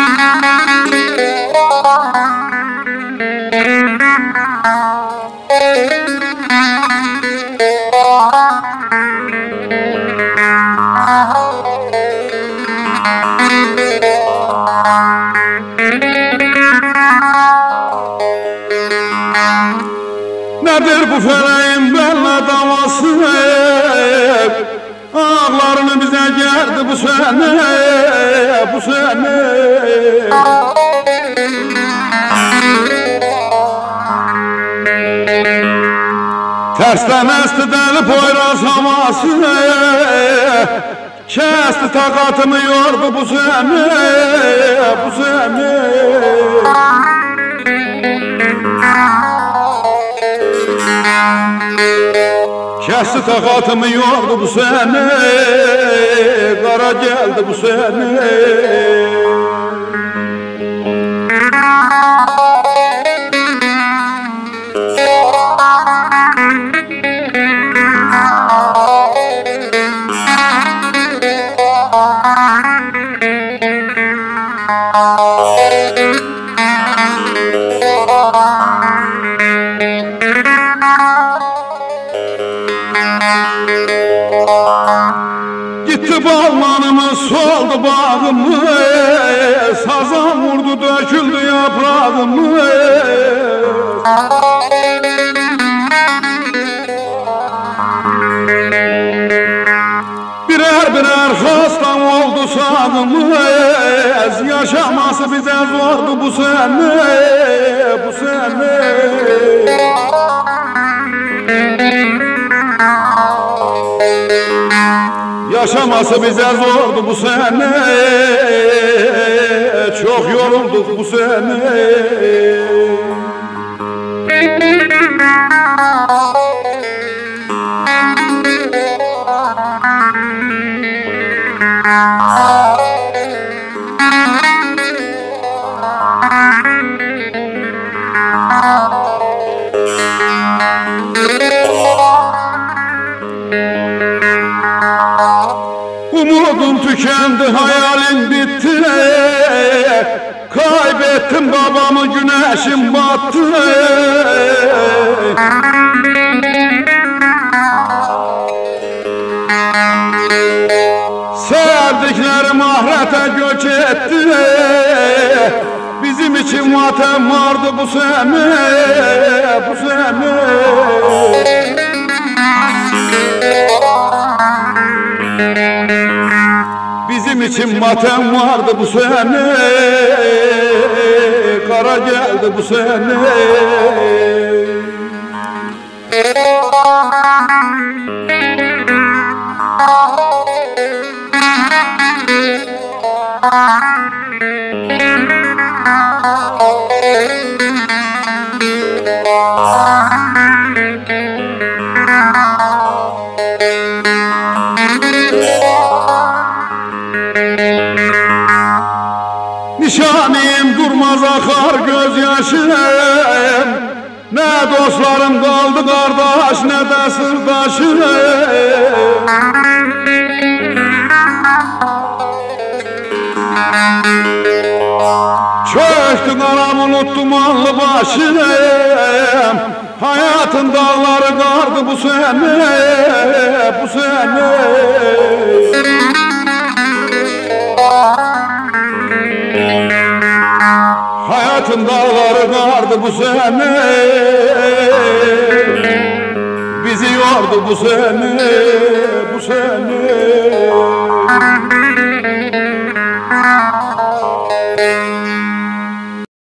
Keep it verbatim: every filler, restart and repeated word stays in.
Nedir bu feleğin benle davası? Ağlarını bize geldi bu sene, bu sene. Tersten esti deli poyraz havası, kesti takatımı yordu bu sene, bu sene. Kesti takatımı yordu bu sene, kara geldi bu sene. Gitti balmanımı, soldu bağımı, sazan vurdu döküldü yaprağımı. Birer birer hastam oldu sağımız, yaşaması bize zordu bu sene, bu sene. Yaşaması bize zordu bu sene, çok yorulduk bu sene. Umudum tükendi, hayalim bitti. Kaybettim babamı, güneşim battı. Sevdiklerim ahirete göç etti. Bizim için vatan vardı bu sene, bu sene. Bizim için matem vardı bu sene, kara geldi bu sene. Nişanım durmaz akar gözyaşım, ne dostlarım kaldı kardeş, ne de sırdaşım. Çöktü karam unuttum dumanlı başım, hayatın dağları kardı bu sene, bu sene. Hayatın dağları kardı bu sene, bizi yordu bu sene, bu sene.